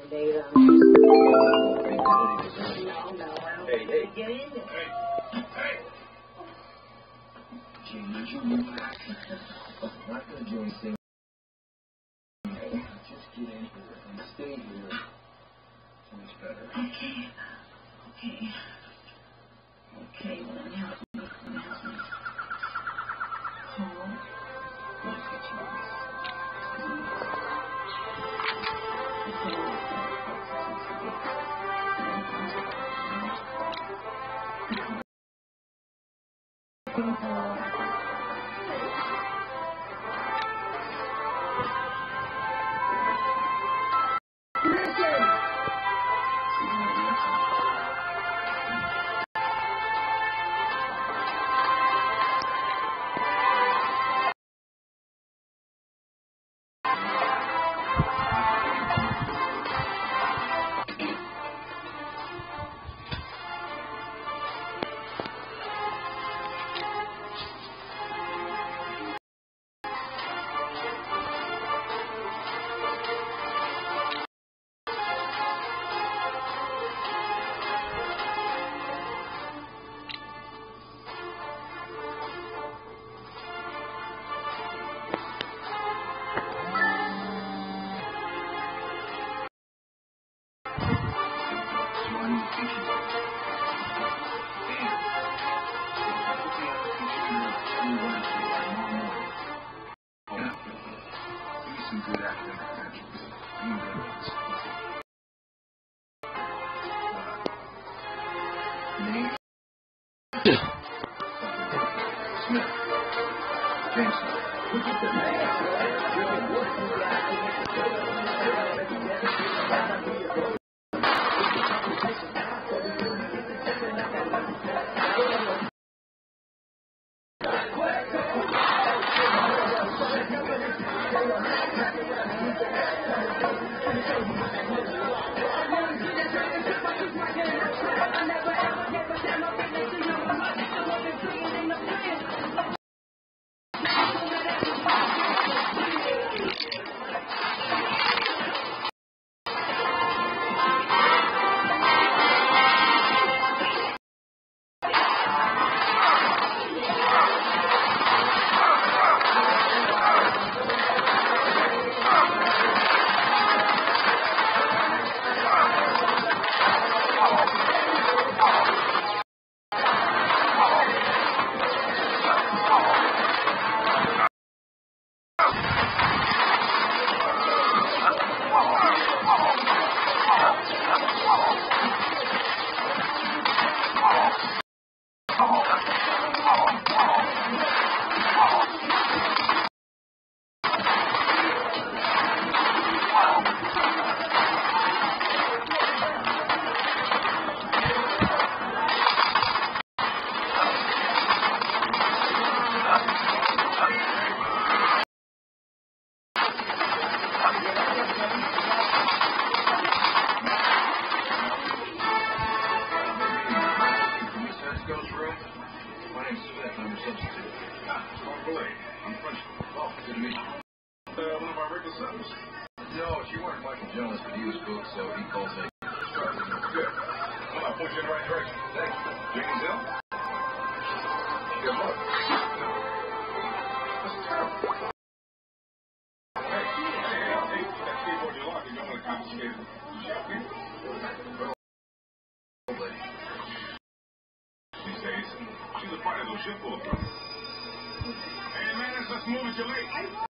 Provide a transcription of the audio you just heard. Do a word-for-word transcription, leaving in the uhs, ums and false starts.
data. Hey, hey, get in there. Hey, hey. Gee, would you move back? I'm not going to do anything. Just get in here and stay here. So much better. Okay. Okay. Okay, well, then help me. Help me. Hold. Let's get you on. Some good academic credentials. You know Name? Smith. Jameson. Look at the man. My name's Smith. I'm a substitute. Oh, boy. I'm French. Oh, good to meet you. Uh, one of our regular subs? No, she weren't Michael Jones, but he was booked, so he calls in. Good. Well, I'll point you in the right direction. Thanks. James Hill? Good luck. That's terrible. Hey, hey, hey, hey, that skateboard you lost, you don't want to confiscate it. These days, she's a part of those ship full of them. Hey, man, let's move it. You're late.